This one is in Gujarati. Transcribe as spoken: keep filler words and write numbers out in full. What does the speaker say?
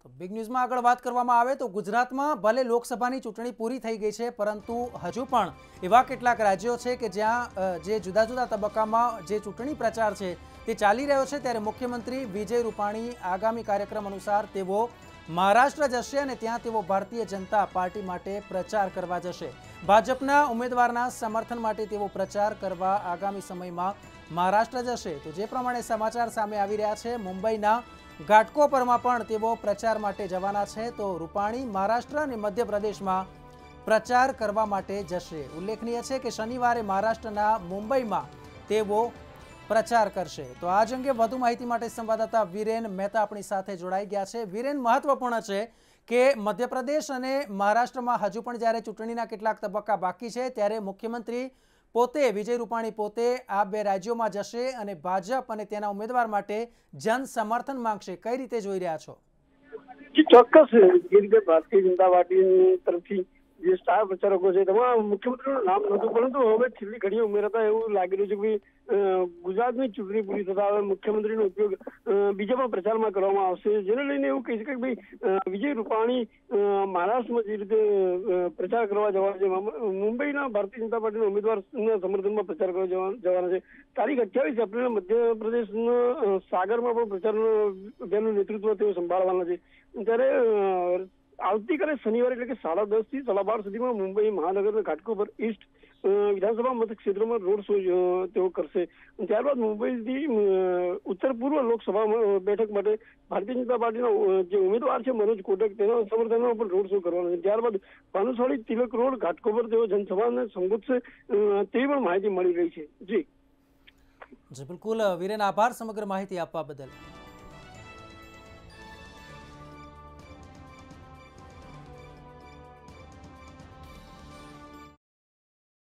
તો બિગ ન્યૂઝમાં આગળ વાત કરવામાં આવે તો ગુજરાતમાં ભલે લોકસભાની ચૂંટણી પૂરી થઈ ગઈ છે, પરંતુ હજુ પણ એવા કેટલાક રાજ્યો છે કે જ્યાં જે જુદા જુદા તબક્કામાં જે ચૂંટણી પ્રચાર છે તે ચાલી રહ્યો છે। ત્યારે મુખ્યમંત્રી વિજય રૂપાણી આગામી કાર્યક્રમ અનુસાર તેઓ મહારાષ્ટ્ર જશે અને ત્યાં તેઓ ભારતીય જનતા પાર્ટી માટે પ્રચાર કરવા જશે। ભાજપના ઉમેદવારના સમર્થન માટે તેઓ પ્રચાર કરવા આગામી સમયમાં મહારાષ્ટ્ર જશે। તો જે પ્રમાણે સમાચાર સામે આવી રહ્યા છે, મુંબઈના ઘાટકોપરમાં પણ તેઓ પ્રચાર માટે જવાના છે। તો રૂપાણી મહારાષ્ટ્ર અને મધ્યપ્રદેશમાં પ્રચાર કરવા માટે જશે। ઉલ્લેખનીય છે કે શનિવારે મહારાષ્ટ્રના મુંબઈમાં તેઓ પ્રચાર કરશે। તો આજ અંગે વધુ માહિતી માટે સંવાદદાતા વીરેન મહેતા આપણી સાથે જોડાઈ ગયા છે। વીરેન, મહત્વપૂર્ણ છે કે મધ્યપ્રદેશ અને મહારાષ્ટ્રમાં હજુ પણ જ્યારે ચૂંટણીના કેટલાક તબક્કા બાકી છે, ત્યારે મુખ્યમંત્રી પોતે વિજય રૂપાણી પોતે આ બે રાજ્યોમાં જશે અને ભાજપ અને તેના ઉમેદવાર માટે જન સમર્થન માંગશે। કઈ રીતે જોઈ રહ્યા છો? ચોક્કસ ભારતીય જનતા પાર્ટી તરફથી જે સ્ટાર પ્રચારકો છે તેમાં મુખ્યમંત્રીનું નામ નહોતું, પરંતુ હવે છેલ્લી ઘડીએ ઉમેરાતા એવું લાગી રહ્યું છે કે ગુજરાતની ચૂંટણી પૂરી થતા હવે મુખ્યમંત્રીનો ઉપયોગ બીજા પણ પ્રચારમાં કરવામાં આવશે, જેને લઈને એવું કહી શકાય કે ભાઈ વિજય રૂપાણી મહારાષ્ટ્રમાં જે રીતે પ્રચાર કરવા જવાના છે, મુંબઈના ભારતીય જનતા પાર્ટીના ઉમેદવારના સમર્થનમાં પ્રચાર કરવા જવાના છે। તારીખ અઠ્યાવીસ એપ્રિલે મધ્યપ્રદેશના સાગરમાં પણ પ્રચારનું અભિયાનનું નેતૃત્વ તેઓ સંભાળવાના છે। ત્યારે આવતીકાલે શનિવારે એટલે કે સાડા દસ થી સાડા બાર સુધીમાં મુંબઈ મહાનગરના ઘાટકોપર ઈસ્ટ વિધાનસભા મતદાર ક્ષેત્રમાં રોડ શો તેઓ કરશે। ત્યારબાદ મુંબઈથી ઉત્તર પૂર્વ લોકસભા બેઠક માટે ભારતીય જનતા પાર્ટીના જે ઉમેદવાર છે મનોજ કોટક, તેના સમર્થનમાં પણ રોડ શો કરવાનો છે। ત્યારબાદ ભાનુશાળી તિલક રોડ ઘાટકોપર તેઓ જનસભાને સંબોધશે તેવી પણ માહિતી મળી રહી છે। જી જી બિલકુલ વીરેન, આભાર સમગ્ર માહિતી આપવા બદલ।